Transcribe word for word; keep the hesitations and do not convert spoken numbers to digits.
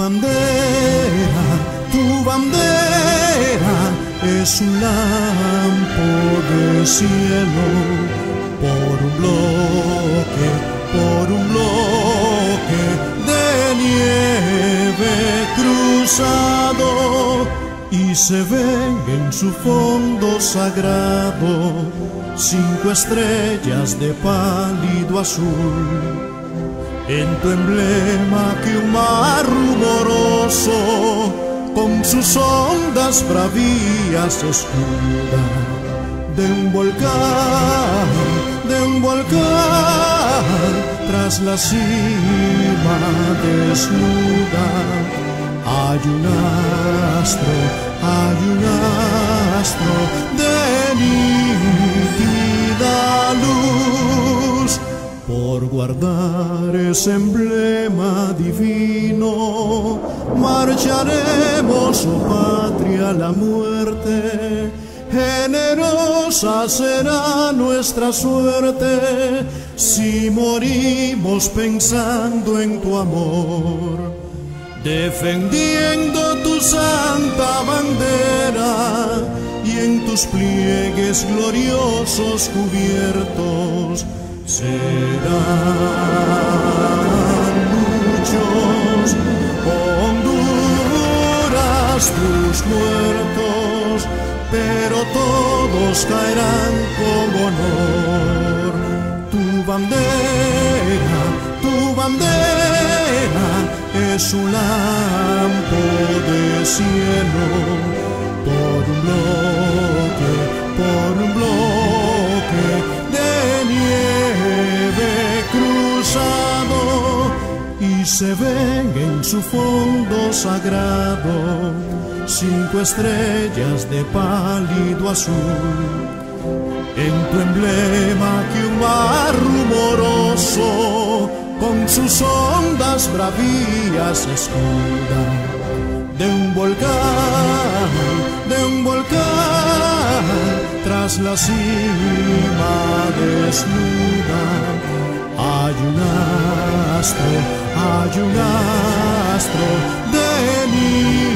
bandera, tu bandera es un lampo de cielo, por un bloque, por un bloque de nieve cruzado, y se ven en su fondo sagrado cinco estrellas de pálido azul. En tu emblema que un mar rumoroso con sus ondas bravías escuda, de un volcán, de un volcán, tras la cima desnuda, hay un astro, hay un astro de nítida luz. Por guardar ese emblema divino, marcharemos, oh patria, a la muerte. Generosa será nuestra suerte si morimos pensando en tu amor, defendiendo tu santa bandera, y en tus pliegues gloriosos cubiertos serán muchos, Honduras, tus muertos, pero todos caerán con honor. Tu bandera, tu bandera es un lampo de cielo, por un bloque, por un bloque de nieve cruzado, y se ven en su fondo sagrado cinco estrellas de pálido azul. En tu emblema que un mar rumoroso con sus ondas bravías escuda, de un volcán, de un volcán, tras la cima desnuda, hay un astro, hay un astro de nieve